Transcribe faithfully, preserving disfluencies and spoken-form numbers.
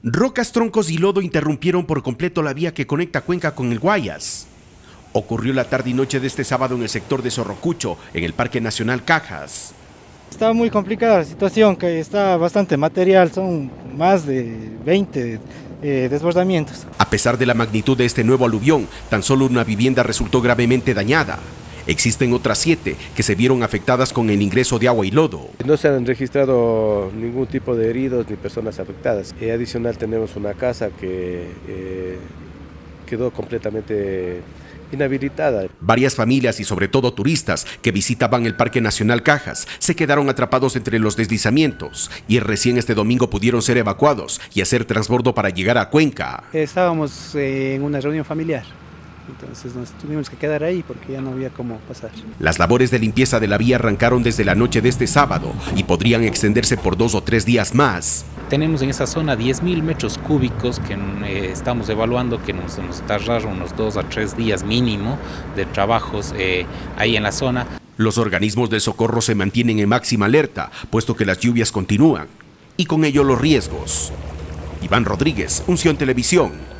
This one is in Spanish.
Rocas, troncos y lodo interrumpieron por completo la vía que conecta Cuenca con el Guayas. Ocurrió la tarde y noche de este sábado en el sector de Sorrocucho, en el Parque Nacional Cajas. Está muy complicada la situación, que está bastante material, son más de veinte eh, desbordamientos. A pesar de la magnitud de este nuevo aluvión, tan solo una vivienda resultó gravemente dañada. Existen otras siete que se vieron afectadas con el ingreso de agua y lodo. No se han registrado ningún tipo de heridos ni personas afectadas. Eh, adicional tenemos una casa que eh, quedó completamente inhabilitada. Varias familias y sobre todo turistas que visitaban el Parque Nacional Cajas se quedaron atrapados entre los deslizamientos y recién este domingo pudieron ser evacuados y hacer transbordo para llegar a Cuenca. Estábamos en una reunión familiar. Entonces nos tuvimos que quedar ahí porque ya no había cómo pasar. Las labores de limpieza de la vía arrancaron desde la noche de este sábado y podrían extenderse por dos o tres días más. Tenemos en esa zona diez mil metros cúbicos que eh, estamos evaluando que nos, nos tardará unos dos a tres días mínimo de trabajos eh, ahí en la zona. Los organismos de socorro se mantienen en máxima alerta, puesto que las lluvias continúan y con ello los riesgos. Iván Rodríguez, Unción Televisión.